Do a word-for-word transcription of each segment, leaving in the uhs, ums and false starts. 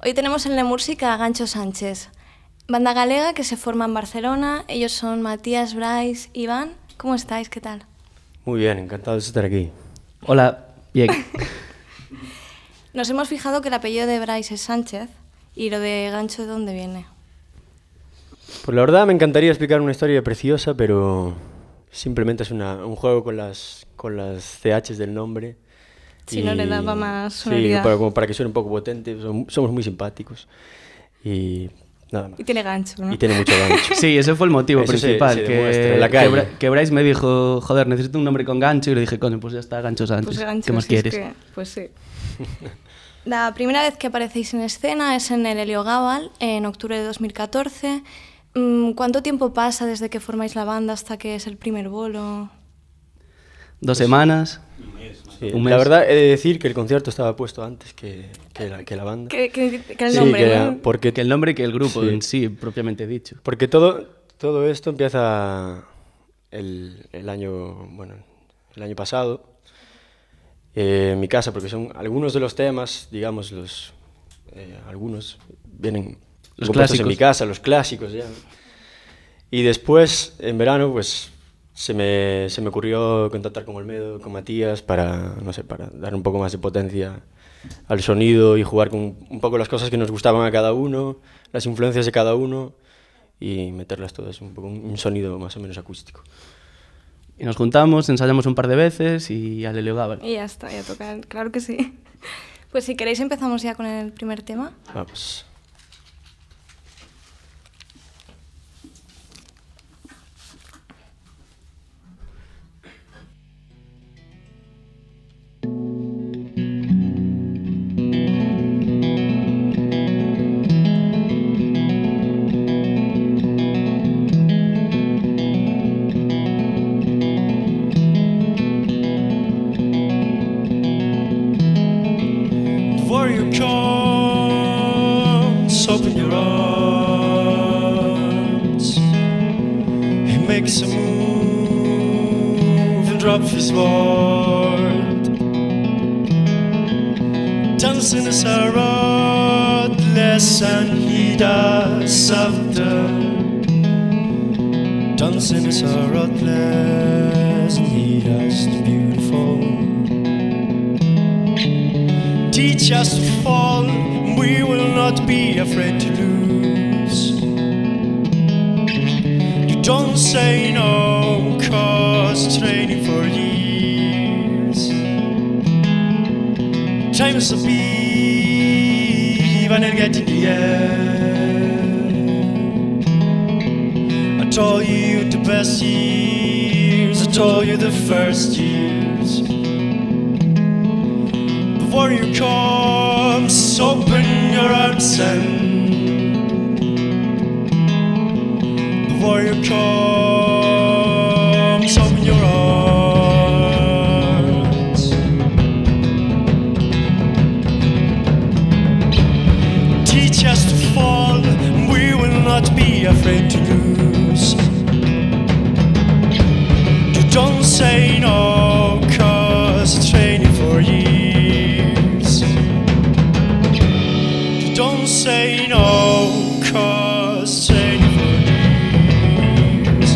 Hoy tenemos en la música a Gancho Sánchez, banda galega que se forma en Barcelona. Ellos son Matías, Brais, Iván. ¿Cómo estáis? ¿Qué tal? Muy bien, encantado de estar aquí. Hola, bien. Nos hemos fijado que el apellido de Brais es Sánchez y lo de Gancho, ¿de dónde viene? Pues la verdad me encantaría explicar una historia preciosa, pero simplemente es una, un juego con las, con las C Hs del nombre. Si y, no le daba más sonoridad. Sí, para, como para que suene un poco potente. Somos muy simpáticos y nada más. Y tiene gancho, ¿no? Y tiene mucho gancho. Sí, ese fue el motivo Eso principal. Se, se que, la que, Bra que Brais me dijo, joder, necesito un nombre con gancho. Y le dije, coño, pues ya está, Gancho Sánchez. Pues gancho, ¿qué más si quieres? Es que, pues sí. La primera vez que aparecéis en escena es en el Heliogabal, en octubre de dos mil catorce. ¿Cuánto tiempo pasa desde que formáis la banda hasta que es el primer bolo? Dos pues, semanas. Un mes, sí, un mes. La verdad, he de decir que el concierto estaba puesto antes que, que, la, que la banda. Que, que, que el nombre, sí, que, ¿no? Porque, que el nombre que el grupo sí. en sí, propiamente dicho. Porque todo, todo esto empieza el, el año, bueno, el año pasado, eh, en mi casa, porque son algunos de los temas, digamos, los eh, algunos vienen los clásicos en mi casa, los clásicos ya. Y después, en verano, pues se me, se me ocurrió contactar con Olmedo, con Matías, para, no sé, para dar un poco más de potencia al sonido y jugar con un poco las cosas que nos gustaban a cada uno, las influencias de cada uno, y meterlas todas, un poco un sonido más o menos acústico. Y nos juntamos, ensayamos un par de veces y al Heliogabal. Y ya está, ya toca, claro que sí. Pues si queréis empezamos ya con el primer tema. Vamos. Open your arms. He makes a move and drops his sword. Dancing is a rudless and he does softer. Dancing is a rudless and he does the beautiful. Teach us to fall. We will not be afraid to lose. You don't say no, cause training for years. Time is a bee when I get in the air. I told you the best years, I told you the first years. Before you come, open your arms and before you come, open your arms. Teach us to fall, we will not be afraid to lose. You don't say no, cause it's training for years. Don't say no, cause training for years.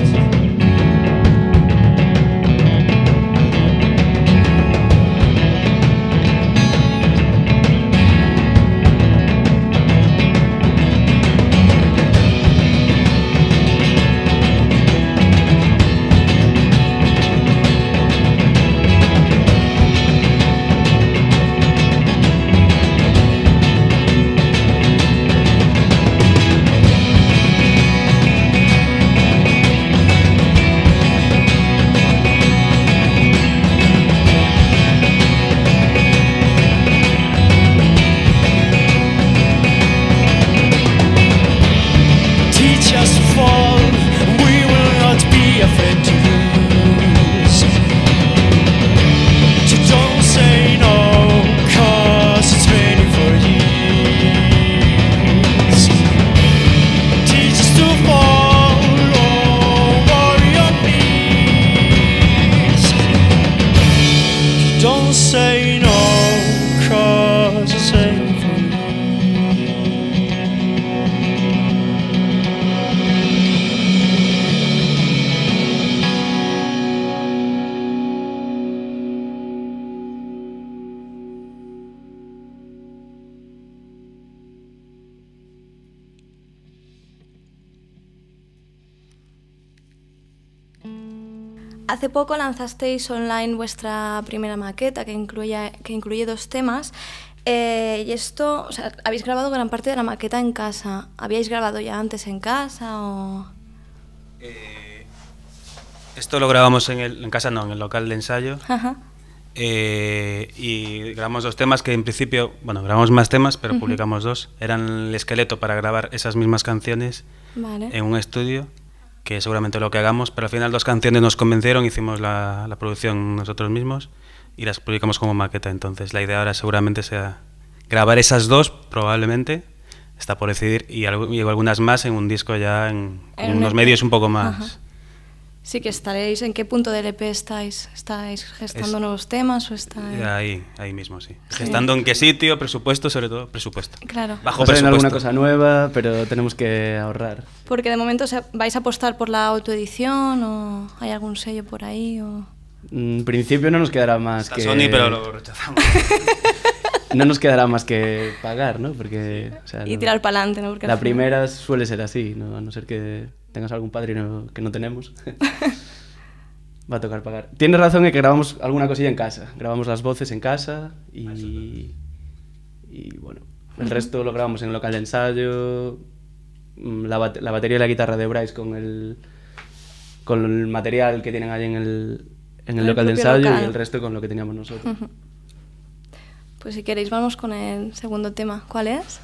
Hace poco lanzasteis online vuestra primera maqueta que incluye, que incluye dos temas. Eh, y esto, o sea, habéis grabado gran parte de la maqueta en casa. ¿Habíais grabado ya antes en casa o...? Eh, esto lo grabamos en, el, en casa, no, en el local de ensayo. Ajá. Eh, y grabamos dos temas que en principio, bueno, grabamos más temas, pero uh-huh. publicamos dos. Eran el esqueleto para grabar esas mismas canciones vale. en un estudio, que seguramente lo que hagamos, pero al final dos canciones nos convencieron, hicimos la, la producción nosotros mismos y las publicamos como maqueta. Entonces la idea ahora seguramente sea grabar esas dos, probablemente, está por decidir, y, algo, y algunas más en un disco ya en, en unos medios un poco más. Ajá. Sí que estaréis, ¿en qué punto del E P estáis? ¿Estáis gestando es, nuevos temas o estáis...? Ahí, ahí mismo, sí. sí. Gestando en qué sitio, presupuesto, sobre todo presupuesto. Claro. Bajo presupuesto. alguna cosa nueva, pero tenemos que ahorrar. Porque de momento, o sea, ¿vais a apostar por la autoedición o hay algún sello por ahí? O... En principio no nos quedará más Está que... Sony, pero lo rechazamos. No nos quedará más que pagar, ¿no? Porque, o sea, y no, tirar para adelante, ¿no? Porque la primera suele ser así, ¿no? A no ser que tengas algún padrino que no tenemos. Va a tocar pagar. Tienes razón en que grabamos alguna cosilla en casa. Grabamos las voces en casa y... Y bueno, el resto lo grabamos en el local de ensayo. La, bat la batería y la guitarra de Bryce con el, con el material que tienen ahí en el, en el, el local de ensayo local. Y el resto con lo que teníamos nosotros. Uh-huh. Pues si queréis vamos con el segundo tema. ¿Cuál es?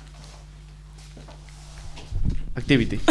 Activity.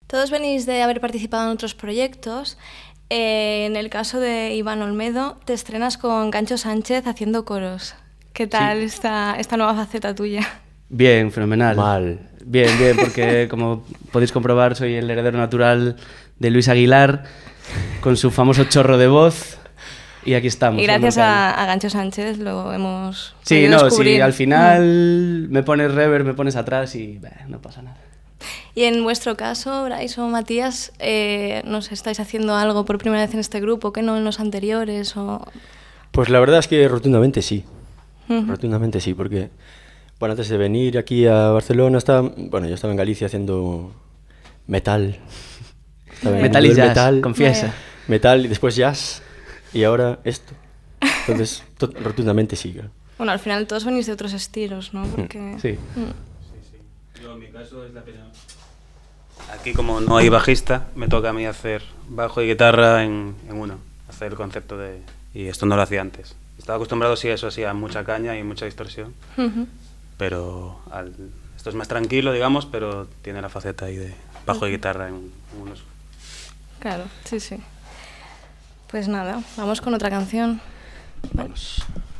Todos venís de haber participado en otros proyectos. Eh, en el caso de Iván Olmedo, te estrenas con Gancho Sánchez haciendo coros. ¿Qué tal sí. esta, esta nueva faceta tuya? Bien, fenomenal. Mal. Bien, bien, porque como podéis comprobar soy el heredero natural de Luis Aguilar, con su famoso chorro de voz, y aquí estamos. Y gracias a, a Gancho Sánchez lo hemos Sí, no, descubrir. sí, al final mm. me pones reverb, me pones atrás y bah, no pasa nada. Y en vuestro caso, Brais o Matías, eh, ¿no sé, estáis haciendo algo por primera vez en este grupo que no en los anteriores? O... Pues la verdad es que rotundamente sí, uh-huh. rotundamente sí, porque bueno, antes de venir aquí a Barcelona, estaba, bueno, yo estaba en Galicia haciendo metal. Estaba metal y jazz, metal, confiesa. Metal y después jazz, y ahora esto. Entonces, rotundamente sí. Claro. Bueno, al final todos venís de otros estilos, ¿no? Porque... Sí. Mm. Yo, en mi caso, es la primera. Aquí, como no hay bajista, me toca a mí hacer bajo y guitarra en, en uno, hacer el concepto de... Y esto no lo hacía antes. Estaba acostumbrado, sí, eso sí, a mucha caña y mucha distorsión, uh-huh. pero al... esto es más tranquilo, digamos, pero tiene la faceta ahí de bajo uh-huh. y guitarra en, en unos. Claro, sí, sí. Pues nada, vamos con otra canción. Vamos.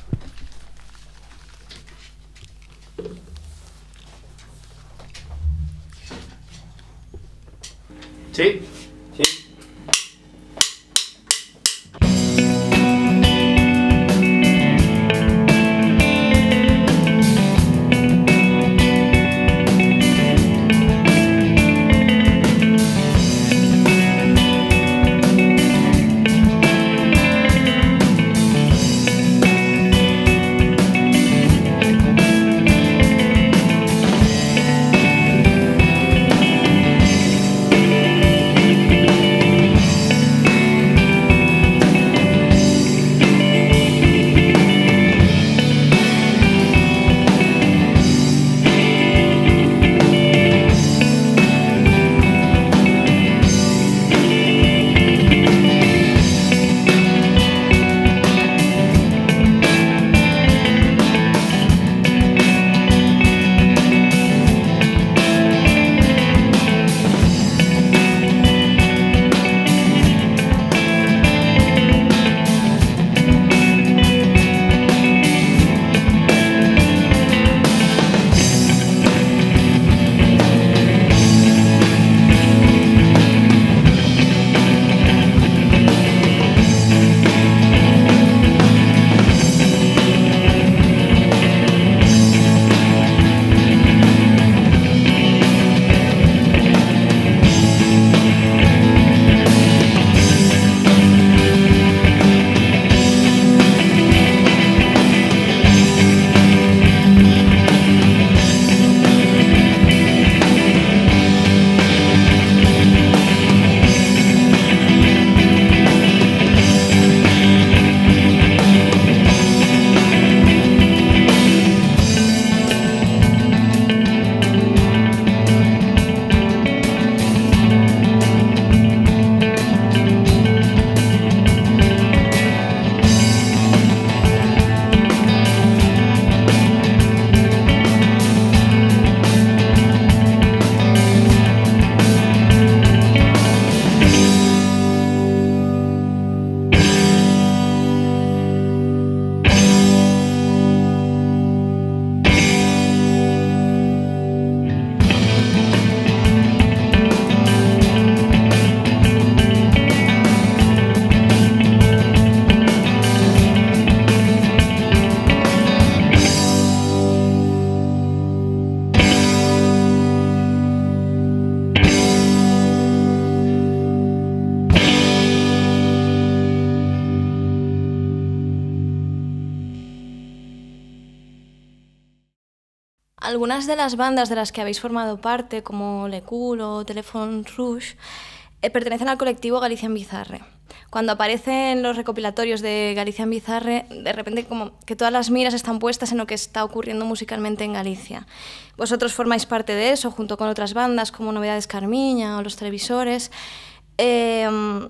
Sí. Sí. Algunas de las bandas de las que habéis formado parte, como Le Cool o Telephone Rouge, eh, pertenecen al colectivo Galicia en Bizarre. Cuando aparecen los recopilatorios de Galicia en Bizarre, de repente como que todas las miras están puestas en lo que está ocurriendo musicalmente en Galicia. Vosotros formáis parte de eso, junto con otras bandas como Novedades Carmiña o Los Televisores. Eh,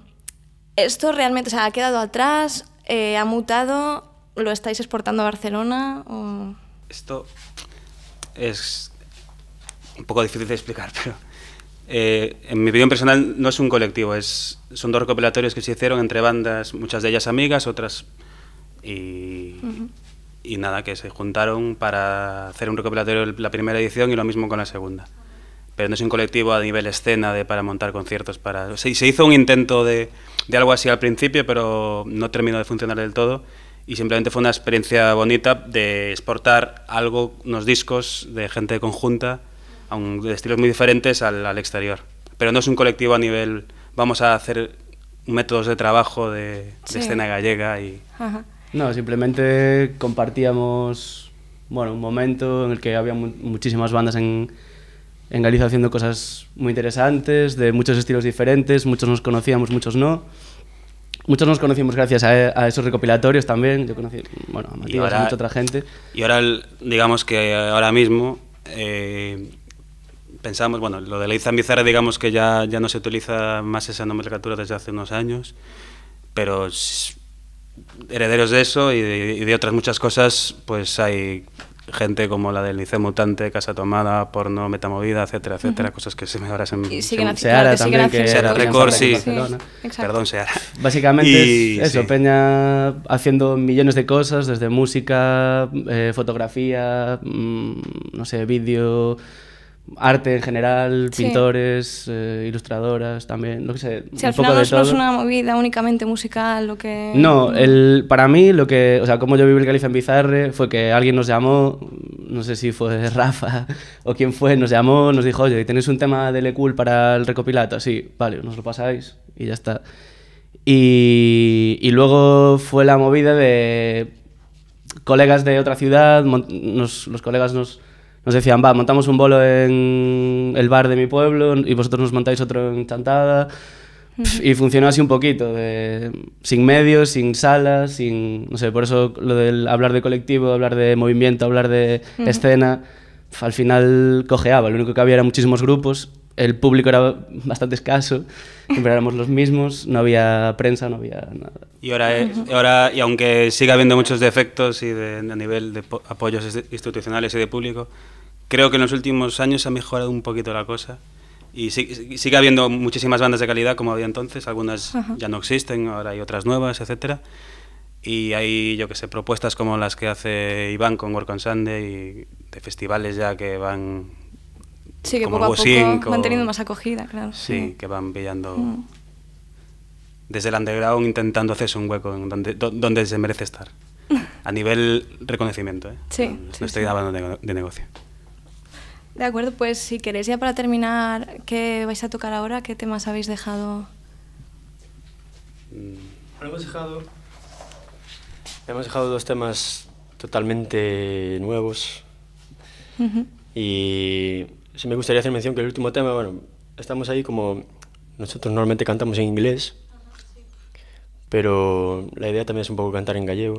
¿Esto realmente, o sea, ha quedado atrás? Eh, ¿Ha mutado? ¿Lo estáis exportando a Barcelona? O... Esto es un poco difícil de explicar, pero Eh, en mi opinión personal no es un colectivo, es, son dos recopilatorios que se hicieron entre bandas, muchas de ellas amigas, otras... Y, uh-huh. y nada, que se juntaron para hacer un recopilatorio la primera edición y lo mismo con la segunda. Pero no es un colectivo a nivel escena de para montar conciertos. Para se, se hizo un intento de, de algo así al principio, pero no terminó de funcionar del todo. Y simplemente fue una experiencia bonita de exportar algo, unos discos de gente conjunta, aun de estilos muy diferentes al, al exterior. Pero no es un colectivo a nivel, vamos a hacer métodos de trabajo de, sí. de escena gallega. Y... Ajá. No, simplemente compartíamos, bueno, un momento en el que había mu muchísimas bandas en, en Galicia haciendo cosas muy interesantes, de muchos estilos diferentes, muchos nos conocíamos, muchos no. Muchos nos conocimos gracias a, a esos recopilatorios también, yo conocí, bueno, a Matías y, ahora, a mucha otra gente. Y ahora, digamos que ahora mismo eh, pensamos, bueno, lo de la Izan Bizarra, digamos que ya, ya no se utiliza más esa nomenclatura desde hace unos años, pero herederos de eso y de, y de otras muchas cosas, pues hay gente como la del Liceo Mutante, Casa Tomada, Porno, Metamovida, etcétera, etcétera, uh-huh. cosas que se me ahora se me... Y siguen haciendo, Seara que también, siguen que Seara Records, sí. sí. Perdón, Seara. Básicamente y, es eso, sí. Peña haciendo millones de cosas, desde música, eh, fotografía, mmm, no sé, vídeo... arte en general, sí. pintores, eh, ilustradoras también, lo que sé, sí, un al poco final de no, todo. No es una movida únicamente musical, lo que... No, el, para mí, lo que, o sea, como yo viví el Galicia en Bizarre fue que alguien nos llamó, no sé si fue Rafa o quién fue, nos llamó, nos dijo, oye, ¿tenéis un tema de Lecool para el recopilato? Sí, vale, nos lo pasáis y ya está. Y, y luego fue la movida de colegas de otra ciudad, nos, los colegas nos... Nos decían, va, montamos un bolo en el bar de mi pueblo y vosotros nos montáis otro en Chantada. Uh-huh. Y funcionó así un poquito, de, sin medios, sin salas, sin... No sé, por eso lo del hablar de colectivo, hablar de movimiento, hablar de uh-huh. escena, al final cojeaba. Lo único que había eran muchísimos grupos, el público era bastante escaso, siempre éramos los mismos, no había prensa, no había nada. Y ahora, uh-huh. ahora y aunque siga habiendo muchos defectos y de, a nivel de apoyos institucionales y de público, creo que en los últimos años ha mejorado un poquito la cosa y sigue, sigue habiendo muchísimas bandas de calidad como había entonces, algunas uh-huh. ya no existen, ahora hay otras nuevas, etcétera. Y hay, yo que sé, propuestas como las que hace Iván con Work on Sunday y de festivales ya que van... Sí, que como poco a Busing, poco van teniendo más acogida, claro. Sí, sí. que van pillando mm. desde el underground intentando hacerse un hueco en donde, do, donde se merece estar. A nivel reconocimiento, ¿eh? Sí. No, sí no estoy sí. hablando de, de negocio. De acuerdo, pues si queréis ya para terminar, ¿qué vais a tocar ahora? ¿Qué temas habéis dejado? Bueno, hemos dejado, hemos dejado dos temas totalmente nuevos. Uh-huh. Y sí me gustaría hacer mención que el último tema, bueno, estamos ahí como... Nosotros normalmente cantamos en inglés, pero la idea también es un poco cantar en gallego.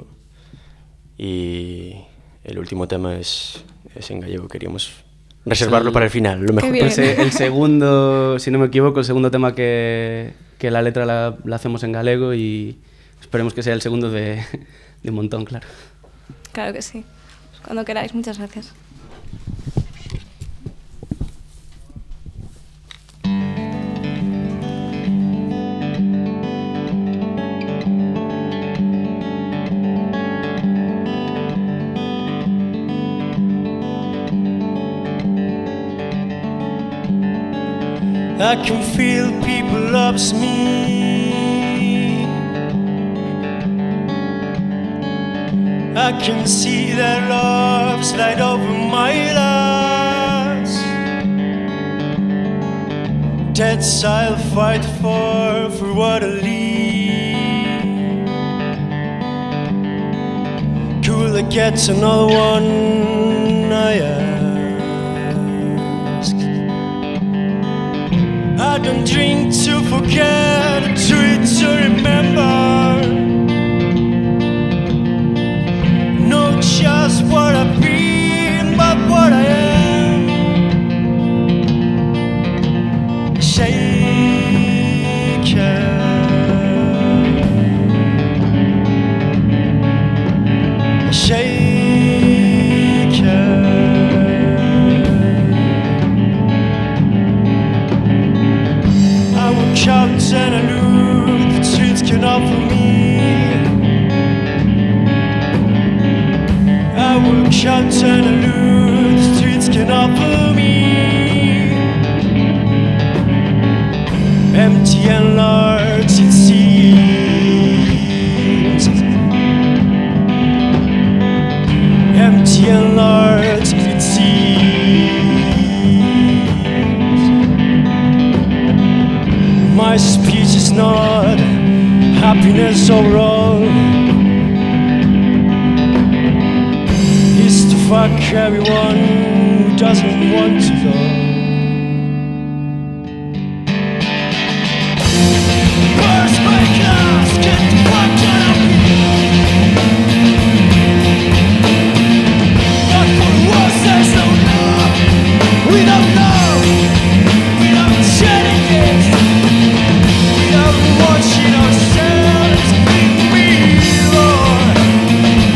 Y el último tema es, es en gallego, queríamos... reservarlo el, para el final, lo mejor. El, el segundo, si no me equivoco, el segundo tema que, que la letra la, la hacemos en galego y esperemos que sea el segundo de, de un montón, claro. Claro que sí. Pues cuando queráis, muchas gracias. I can feel people loves me. I can see their loves light over my lies. Debts I'll fight for, for what I leave. Could I get another one? I ask. I don't drink to forget, I drink to remember. Not just what I've been, but what I am. Shaken. Shaken. I will shout and allude, the streets can offer me. Empty and large it seems. Empty and large it seems. My speech is not happiness or wrong. It's to fuck everyone who doesn't want to go. Burst my glass, get the fuck out of here. Not for worse, there's no love. We don't know. We don't shedding it. We don't watching ourselves in the mirror.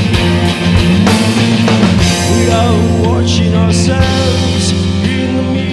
We are watching ourselves in the mirror.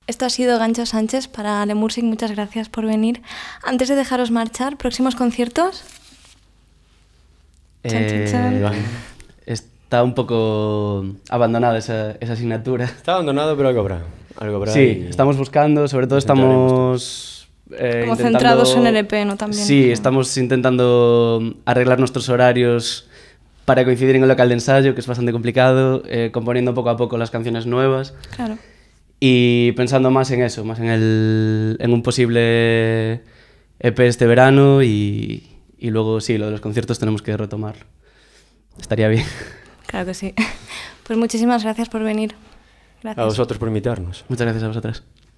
Esto ha sido Gancho Sánchez para Le Music, muchas gracias por venir. Antes de dejaros marchar, ¿próximos conciertos? Chan, chan, chan. Eh, está un poco abandonada esa, esa asignatura. Está abandonado, pero algo habrá. Algo habrá Sí, y estamos buscando, sobre todo estamos... eh, Como intentando- centrados en el E P, ¿no? También. Sí, estamos intentando arreglar nuestros horarios para coincidir en el local de ensayo, que es bastante complicado, eh, componiendo poco a poco las canciones nuevas Claro. y pensando más en eso, más en, el, en un posible E P este verano y, y luego sí, lo de los conciertos tenemos que retomarlo. Estaría bien. Claro que sí. Pues muchísimas gracias por venir. Gracias. A vosotros por invitarnos. Muchas gracias a vosotras.